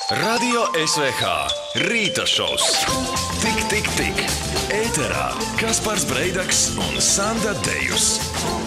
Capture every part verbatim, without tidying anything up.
Radio S V H Rīta šovs. Tik, tik, tik. Ēterā Kaspars Breidaks un Sanda Dejus.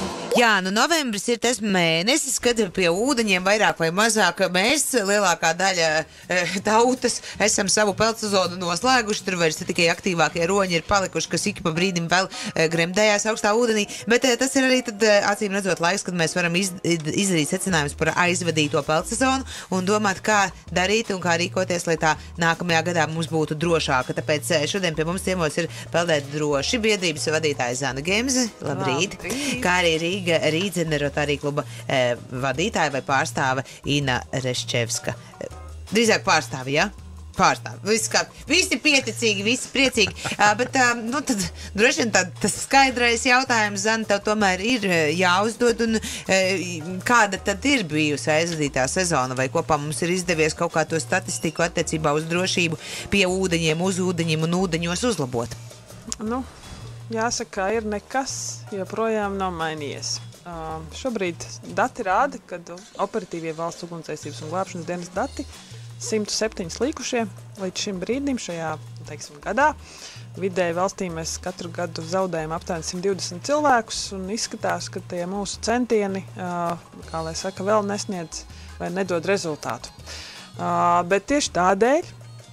Jā, nu novembris ir tas mēnesis, kad pie ūdeņiem vairāk vai mazāk mēs, lielākā daļa e, tautas, esam savu peldsezonu noslēguši. Tur vairs tikai aktīvākie roņi ir palikuši, kas ik pa brīdim vēl e, gremdējās augstā ūdenī. Bet e, tas ir arī tad, e, acīm redzot laiks, kad mēs varam iz, izdarīt secinājumus par aizvadīto peldsezonu un domāt, kā darīt un kā rīkoties, lai tā nākamajā gadā mums būtu drošāka. Tāpēc e, šodien pie mums ciemos ir Peldēt droši biedrības vadītāja Zana Gemze. Labrīt! Labrīt. Kā arī Rīga Rīdzene Rotary kluba e, vadītāja vai pārstāve Ina Reščevska. Drīzāk pārstāve, jā? Ja? Pārstāve. Visi, kā, visi pieticīgi, visi priecīgi. Uh, bet, uh, nu, tad droši vien tā, tas skaidrais jautājums, Zana, tev tomēr ir jāuzdod. Un, uh, kāda tad ir bijusi aizvadītā sezona? Vai kopā mums ir izdevies kaut kā to statistiku attiecībā uz drošību pie ūdeņiem, uz ūdeņiem un ūdeņos uzlabot? Nu, jāsaka, ir nekas joprojām nav mainījies. Uh, šobrīd dati rāda, ka operatīvie valsts ugunsdzēsības un glābšanas dienas dati simt septiņi slīkušie līdz šim brīdim šajā, teiksim, gadā. Vidēji valstī mēs katru gadu zaudējam aptuveni simt divdesmit cilvēkus un izskatās, ka tie mūsu centieni, uh, kā lai saka, vēl nesniedz vai nedod rezultātu. Uh, bet tieši tādēļ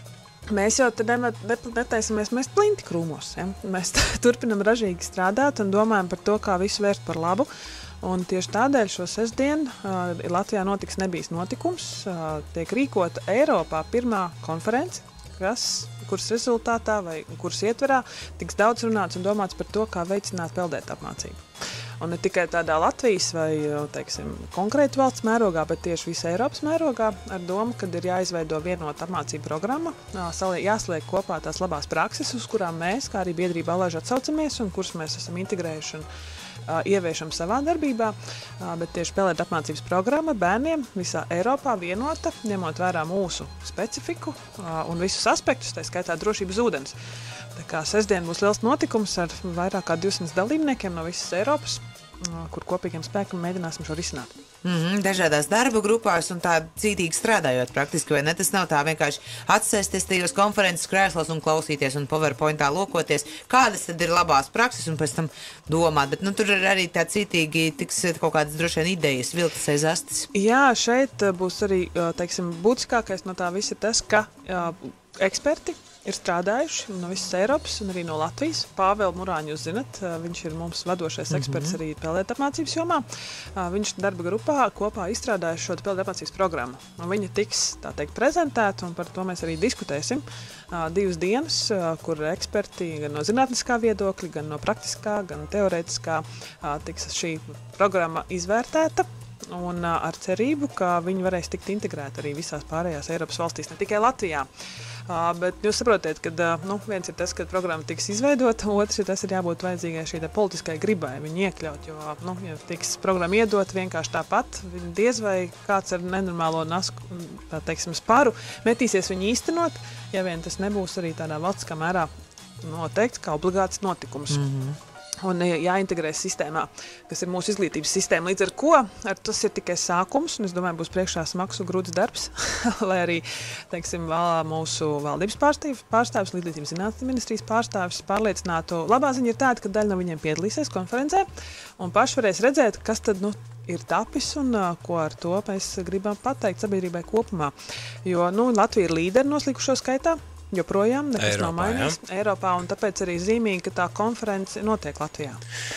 mēs jau tad netaisamies mest plinti krūmos. Ja? Mēs turpinam ražīgi strādāt un domājam par to, kā visu vērst par labu. Un tieši tādēļ šo sestdienu uh, Latvijā notiks nebijis notikums. Uh, tiek rīkota Eiropā pirmā konference, kas, kuras rezultātā vai kuras ietverā tiks daudz runāts un domāts par to, kā veicināt peldēt apmācību. Un ne tikai tādā Latvijas vai, teiksim, konkrēti valsts mērogā, bet tieši visā Eiropas mērogā ar domu, kad ir jāizveido vienota apmācību programma, jāsliek kopā tās labās prakses, uz kurām mēs, kā arī biedrība Alaiž atsaucamies un kuras mēs esam integrējuši un uh, ieviešam savā darbībā. Uh, bet tieši peldēt apmācības programma bērniem visā Eiropā vienota, ņemot vērā mūsu specifiku uh, un visus aspektus, tā skaitā drošības ūdens. Tā kā sestdien būs liels notikums ar vairāk kā divsimt dalībniekiem no visas Eiropas, kur kopīgiem spēkiem mēģināsim šo risināt. Mm-hmm, dažādās darba grupās un tā cītīgi strādājot praktiski, vai ne? Tas nav tā vienkārši atsēsties tajos konferences krēslos un klausīties un PowerPointā lokoties, kādas tad ir labās prakses un pēc tam domāt. Bet nu, tur ir arī tā cītīgi tiks kaut kādas droši vien idejas vilktas aiz astes. Jā, šeit būs arī, teiksim, būtiskākais no tā visa tas, ka jā, eksperti ir strādājuši no visas Eiropas un arī no Latvijas. Pāvelu Murāņu jūs zinat, viņš ir mums vadošais eksperts mm-hmm. arī peldēt apmācības jomā. Viņš darba grupā kopā izstrādājuši šo peldēt apmācības programmu. Un viņa tiks, tā teikt, prezentēta un par to mēs arī diskutēsim divas dienas, kur eksperti gan no zinātniskā viedokļa, gan no praktiskā, gan teorētiskā tiks šī programma izvērtēta. Un ar cerību, ka viņi varēs tikt integrēti arī visās pārējās Eiropas valstīs, ne tikai Latvijā. Uh, bet jūs saprotiet, ka uh, nu, viens ir tas, ka programma tiks izveidota, otrs ir tas, ir jābūt vajadzīgai šī politiskai gribai viņu iekļaut, jo, nu, ja tiks programma iedot vienkārši tāpat, diez vai kāds ar nenormālo nasku, tā teiksim, sparu metīsies viņu īstenot, ja vien tas nebūs arī tādā valstiskā mērā noteikts kā obligāts notikums. Mm-hmm. Un jāintegrē sistēmā, kas ir mūsu izglītības sistēma. Līdz ar ko ar tas ir tikai sākums, un es domāju, būs priekšā smags un grūts darbs, lai arī, teiksim, mūsu valdības pārstāvis, pārstāvis Izglītības zinātnes ministrijas pārstāvis pārliecinātu. Labā ziņa ir tāda, ka daļa no viņiem piedalīsies konferencē, un paši varēs redzēt, kas tad, nu, ir tapis un uh, ko ar to mēs gribam pateikt sabiedrībai kopumā. Jo, nu, Latvija ir līderi noslīkušo skaitā. Joprojām nekas Eiropā, nav mainījies ja? Eiropā, un tāpēc arī zīmīgi, ka tā konference notiek Latvijā.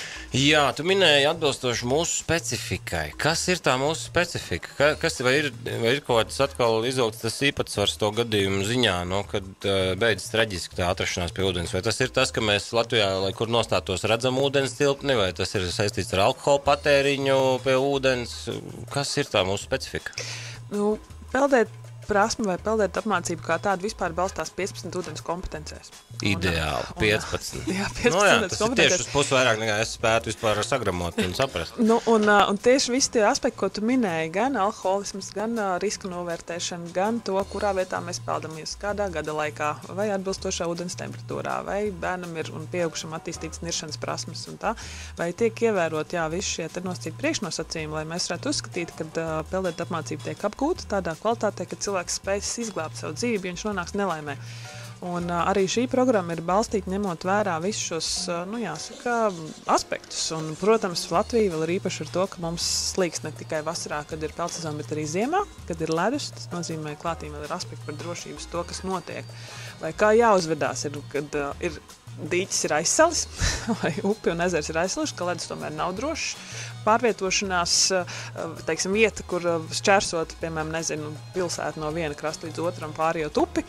Jā, tu minēji atbilstoši mūsu specifikai. Kas ir tā mūsu specifika? Ka, kas, vai, ir, vai ir kaut kāds atkal izvilkts tas īpatsvars to gadījumu ziņā, no, kad uh, beidzas traģiski tā atrašanās pie ūdens? Vai tas ir tas, ka mēs Latvijā, lai kur nostātos, redzam ūdens tilpni, vai tas ir saistīts ar alkohola patēriņu pie ūdens? Kas ir tā mūsu specifika? Nu, peldēt prasme vai peldēt apmācību kā tāda vispār balstās piecpadsmit ūdens kompetencēs. Ideāli, piecpadsmit. Jā, piecpadsmit no jā, tas ir tieši uz pusi vairāk nekā es spētu vispār sagramot un saprast. Nu, un, un tieši visi tie aspekti, ko tu minēji, gan alkoholisms, gan uh, riska novērtēšana, gan to, kurā vietā mēs peldamies, kādā gada laikā, vai atbilstošā ūdens temperatūrā, vai bērnam ir un pieaugušam attīstīts niršanas prasmes un tā, vai tiek ievērot, jā, visi šie te nosacīti priekšnosacījumi, lai mēs varētu uzskatīt, ka uh, peldēt apmācība tiek apgūta tādā kvalitātē, ka cilvēki cilvēks spēs izglābt savu dzīvi, ja viņš nonāks nelaimē. Un uh, arī šī programma ir balstīta ņemot vērā visus šos, uh, nu jāsaka, aspektus. Un, protams, Latvija vēl ir īpaši ar to, ka mums slīgs ne tikai vasarā, kad ir peldsezona, bet arī ziemā, kad ir ledus. Tas nozīmē, ka klātī vēl ir aspekti par drošības to, kas notiek. Vai kā jāuzvedās, ir, kad uh, ir dīķis ir aizsalis, vai upi un ezers ir aizsaluši, ka ledus tomēr nav drošs. Pārvietošanās, teiksim, vieta, kur šķērsot, piemēram, nezinu, pilsētu no viena krasta līdz otram pārējot upi,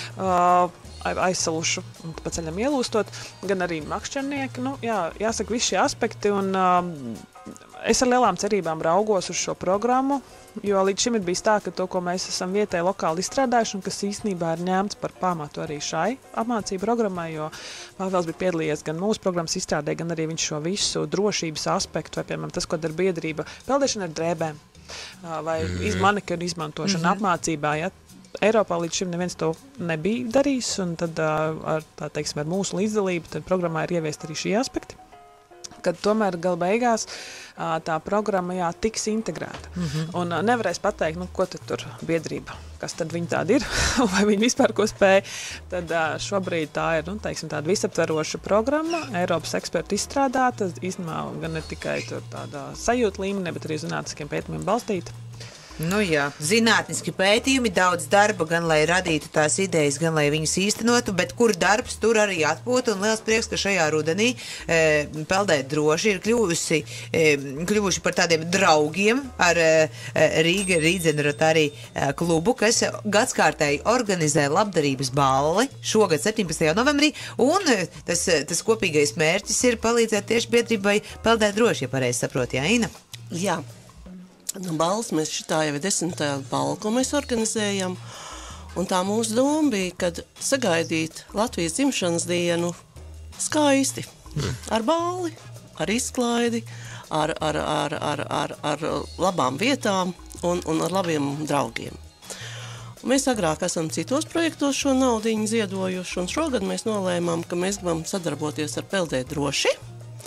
aizsalušu un pa ceļam ielūstot, gan arī makšķernieki. Nu, jā, jāsaka, visi šie aspekti, un es ar lielām cerībām raugos uz šo programmu, jo līdz šim ir bijis tā, ka to, ko mēs esam vietēji lokāli izstrādājuši, un kas īstenībā ir ņemts par pamatu arī šai apmācību programmai, jo Pāvels bija piedalījies gan mūsu programmas izstrādē, gan arī viņš šo visu drošības aspektu, vai, piemēram, tas, ko dara biedrība, peldēšana ar drēbēm, vai iz, manikenu izmantošana mm-hmm. apmācībā, ja. Eiropā līdz šim neviens to nebija darījis, un tad ar, tā, teiksim, ar mūsu līdzdalību tad programmā ir ieviest arī šī aspekti, kad tomēr gala beigās tā programma jā, tiks integrēta. Mm-hmm. Un nevarēs pateikt, nu, ko tad tur biedrība, kas tad viņi tādi ir, vai viņi vispār ko spēja. Tad šobrīd tā ir, nu, teiksim, tāda visaptveroša programma, Eiropas eksperti izstrādāta, īstenībā gan ne tikai tur tāda sajūta līmenī, bet arī zinātniskiem pētījumiem balstīta. Nu jā, zinātniski pētījumi, daudz darba, gan lai radītu tās idejas, gan lai viņas īstenotu, bet kur darbs, tur arī atpūta, un liels prieks, ka šajā rudenī e, peldēt droši ir kļuvusi, e, kļuvuši par tādiem draugiem ar e, Rīga Rīdzenrotārī e, klubu, kas gadskārtēji organizē labdarības balli šogad septiņpadsmitajā novembrī, un tas, tas kopīgais mērķis ir palīdzēt tieši biedrībai peldēt droši, ja pareizi saprot, jā, Ina? Jā. Nu, balvas mēs šitā jau ir desmitā balva, ko mēs organizējam, un tā mūsu doma bija, kad sagaidīt Latvijas dzimšanas dienu skaisti, mm. ar balli, ar izklaidi, ar, ar, ar, ar, ar, ar labām vietām un, un ar labiem draugiem. Un mēs agrāk esam citos projektos šo naudiņu ziedojuši, un šogad mēs nolēmām, ka mēs gribam sadarboties ar Peldēt droši,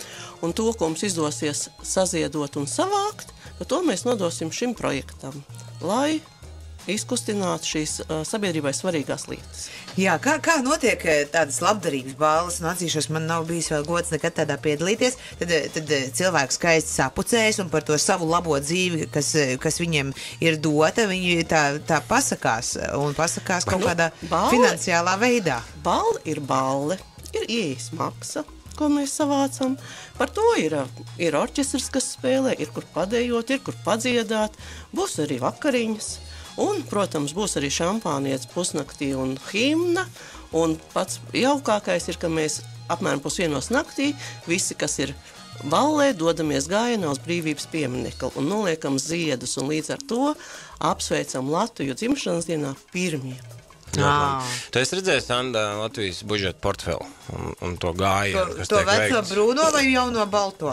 un to, ko mums izdosies saziedot un savākt, to mēs nodosim šim projektam, lai izkustinātu šīs uh, sabiedrībai svarīgās lietas. Jā, kā, kā notiek tādas labdarības balvas, un atzīšos, man nav bijis vēl gods nekad tādā piedalīties, tad, tad cilvēks skaisti sapucējas un par to savu labo dzīvi, kas, kas viņiem ir dota, viņi tā, tā pasakās, un pasakās kaut nu, kādā balle, finansiālā veidā. Balle ir balle, ir ieejas maksa, ko mēs savācam. Par to ir, ir orķestrs, kas spēlē, ir kur padējot, ir kur padziedāt, būs arī vakariņas, un, protams, būs arī šampānietis pusnaktī un himna, un pats jaukākais ir, ka mēs apmēram pusvienos naktī, visi, kas ir ballē, dodamies gājienā uz brīvības pieminekli un noliekam ziedus, un līdz ar to apsveicam Latviju dzimšanas dienā pirmie. Ah. Tu esi redzējis, Sanda, Latvijas budžeta portfeli un, un to gājienu, kas to tiek veikts? To veco brūno vai jauno balto?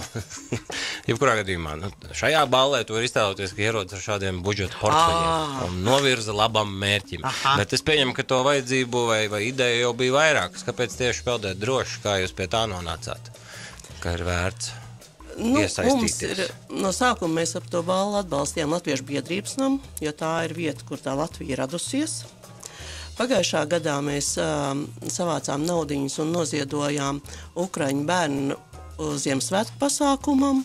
Jebkurā gadījumā. Nu, šajā ballē tu vari iztēloties, ka ierodas ar šādiem budžeta portfeļiem ah. un novirza labam mērķim. Aha. Bet es pieņemu, ka to vajadzību vai, vai ideja jau bija vairākas. Kāpēc tieši peldēt droši, kā jūs pie tā nonācāt? Kā ir vērts? Nu, mums ir, no sākuma mēs ap to ballu atbalstījām Latviešu biedrības namu, jo tā ir vieta, kur tā Latvija radusies. Pagājušā gadā mēs uh, savācām naudiņus un noziedojām Ukraiņu bērnu Ziemassvētku pasākumam.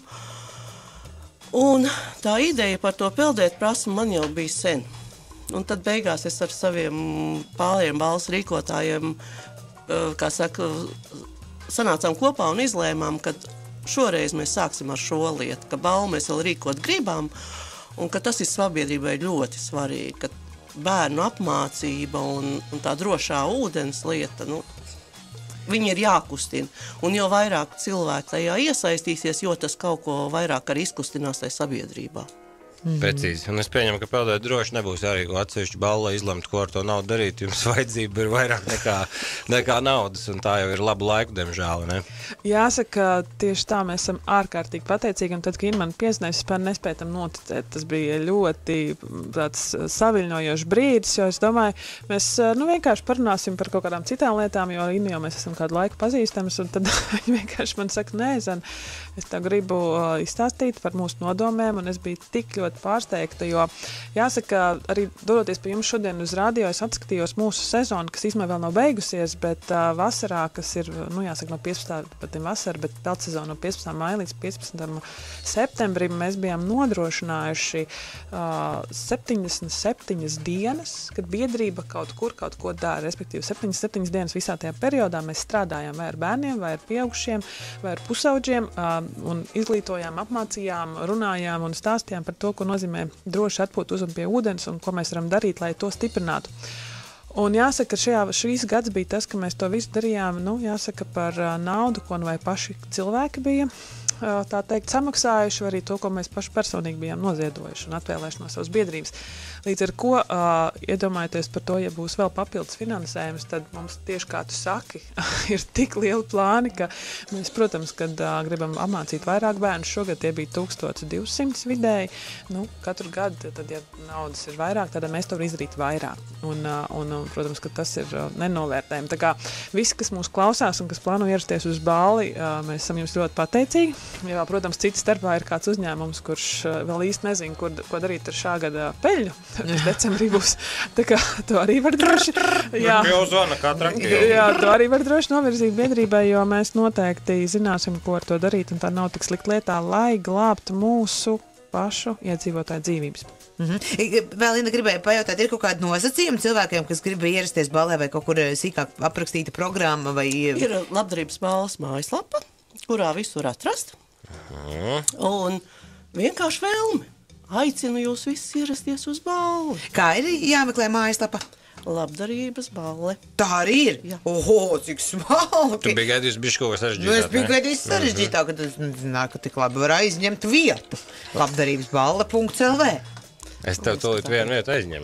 Un tā ideja par to peldēt prasmu man jau bija sen. Un tad beigās es ar saviem pārējiem balvas rīkotājiem, uh, kā saka, sanācām kopā un izlēmām, ka šoreiz mēs sāksim ar šo lietu, ka balvu mēs vēl rīkot gribam, un ka tas ir sabiedrībai ļoti svarīgi, ka bērnu apmācība un, un tā drošā ūdens lieta, nu, viņi ir jākustina. Un jo vairāk cilvēki tajā iesaistīsies, jo tas kaut ko vairāk arī izkustinās tajā sabiedrībā. Mm-hmm. Precīzi. Un es pieņemu, ka peldēt droši nebūs jārīko atsevišķi balvu, lai izlemt, ko ar to naudu darīt. Jums vajadzība ir vairāk nekā, nekā naudas, un tā jau ir labu laiku, diemžēl, ne? Jāsaka, tieši tā mēs esam ārkārtīgi pateicīgi, un tad, kad man piezinājums, vispār nespēja tam noticēt. Tas bija ļoti tāds saviļņojošs brīdis, jo es domāju, mēs nu, vienkārši parunāsim par kaut kādām citām lietām, jo Inu jau mēs esam kādu laiku pazīstams, un tad viņi vienkārši man saka, nē, Zan, Es tev gribu uh, izstāstīt par mūsu nodomēm, un es biju tik ļoti pārsteigta, jo jāsaka, arī dodoties pie jums šodien uz radio, es atskatījos mūsu sezonu, kas īstenībā vēl nav beigusies, bet uh, vasarā, kas ir, nu jāsaka, no piecpadsmitā pat vasara, bet peldsezona no piecpadsmitā maija līdz piecpadsmitam septembrim mēs bijām nodrošinājuši uh, septiņdesmit septiņas dienas, kad biedrība kaut kur kaut ko dara, respektīvi septiņdesmit septiņas dienas visā tajā periodā mēs strādājām vai ar bērniem, vai ar pieaugušiem, vai ar pusauģiem uh, un izglītojām, apmācījām, runājām un stāstījām par to, ko nozīmē droši atpūt uz un pie ūdens un ko mēs varam darīt, lai to stiprinātu. Un jāsaka, ka šajā, šīs gads bija tas, ka mēs to visu darījām, nu, jāsaka, par uh, naudu, ko nu vai paši cilvēki bija, uh, tā teikt, samaksājuši, vai arī to, ko mēs paši personīgi bijām noziedojuši un atvēlējuši no savas biedrības. Līdz ar ko, uh, iedomājoties par to, ja būs vēl papildus finansējums, tad mums tieši kā tu saki, ir tik lieli plāni, ka mēs, protams, kad uh, gribam apmācīt vairāk bērnu, šogad tie bija tūkstoš divsimt vidēji, nu, katru gadu, tad, ja naudas ir vairāk, tad mēs to varam izdarīt vairāk. Un, uh, un, un, protams, ka tas ir uh, nenovērtējami. Tā kā visi, kas mūs klausās un kas plāno ierasties uz balli, uh, mēs esam jums ļoti pateicīgi. Jā, protams, cits starpā ir kāds uzņēmums, kurš uh, vēl īsti nezina, kur, ko darīt ar šā gada peļņu. Tas decembrī būs. Tā kā to arī var droši. Jā, jau zvana kā traktīvi. Jā, to arī var droši novirzīt biedrībai, jo mēs noteikti zināsim, ko ar to darīt, un tā nav tik slikta lietā, lai glābtu mūsu pašu iedzīvotāju dzīvības. Mm-hmm. Vēl Inna gribēja pajautāt, ir kaut kādi nosacījumi cilvēkiem, kas grib ierasties ballē vai kaut kur sīkāk aprakstīta programma? Vai... Ir labdarības balles mājaslapa, kurā visu var atrast. Mm. Un vienkārši vēlme. Aicinu jūs visus ierasties uz balli. Kā ir jāmeklē mājaslapa? Labdarības balle. Tā arī ir? Jā. Oho, cik smalki. Tu biji gaidījis bišķi kaut ko sarežģītāk, Nu, es biju ne? gaidījis sarežģītāk, ka tas zināju, ka tik labi var aizņemt vietu. Labdarības balle punkt el vē. Es tev tūlīt vienu vietu aizņemu.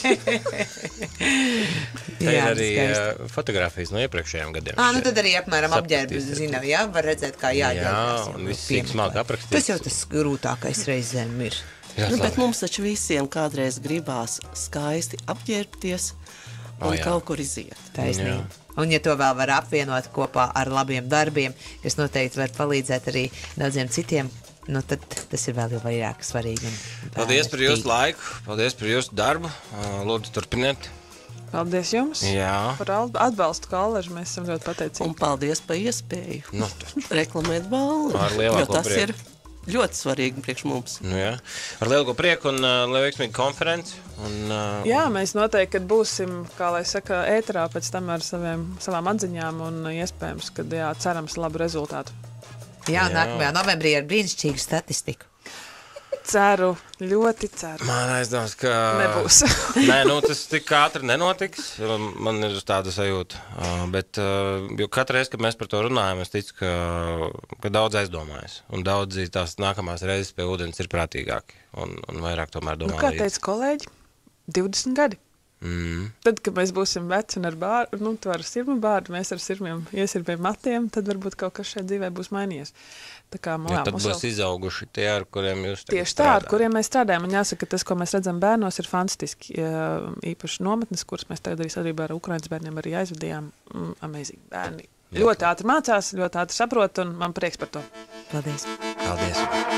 Tā ir arī uh, fotogrāfijas no iepriekšējiem gadiem. Ā, nu tad arī apmēram apģērbi zina, jā, var redzēt, kā jāģērbās. Jā, un viss cik smalki aprakstīts. Tas jau tas grūtākais reizēm ir. Jā, nu, bet mums taču visiem kādreiz gribās skaisti apģērbties un O, jā. kaut kur iziet. Taisnība. Un ja to vēl var apvienot kopā ar labiem darbiem, kas noteikti var palīdzēt arī daudziem citiem, nu tad tas ir vēl jau vairāk svarīgi. Paldies par jūsu laiku, paldies par jūsu darbu. Lūdzu, turpiniet. Paldies jums Jā. par atbalstu, kā Aleži, mēs esam ļoti pateicīgi. Un paldies par iespēju Nu, reklamēt balli, Ar lielāko jo tas prieku. ir ļoti svarīgi priekš mums. Nu, jā. Ar lielu prieku un uh, lai veiksmīgi konferenci. Un, uh, Jā, mēs noteikti, kad būsim, kā lai saka, ēterā pēc tam ar saviem, savām atziņām un iespējams, kad jā, cerams labu rezultātu. Jā, Jā. nākamajā novembrī ar brīnišķīgu statistiku. Ceru, ļoti ceru. Man aizdomās, ka... Nebūs. Nē, nu tas tik ātri nenotiks. Man ir tāda sajūta. Uh, bet uh, jo katru reizi, kad mēs par to runājam, es ticu, ka, ka daudz aizdomājas. Un daudzi tās nākamās reizes pie ūdens ir prātīgāki. Un, un vairāk tomēr domā. Nu, kā līdzi. teica kolēģi, divdesmit gadi. Mm. Tad, kad mēs būsim veci un ar bārdu, nu, tu ar sirmu bārdu, mēs ar sirmiem iesirpiem matiem, tad varbūt kaut kas šajā dzīvē būs mainījies. Tā kā, Jo jā, tad mums būs vēl... izauguši tie, ar kuriem jūs tagad Tieši tā, ar strādājat. kuriem mēs strādājam. Un jāsaka, tas, ko mēs redzam bērnos, ir fantastiski. Īpaši nometnes, kuras mēs tagad arī sadarbībā ar Ukrainas bērniem arī aizvedījām. Mm, amazing. Bērni ļoti ātri mācās, ļoti ātri saprot, un man prieks par to. Paldies! Paldies!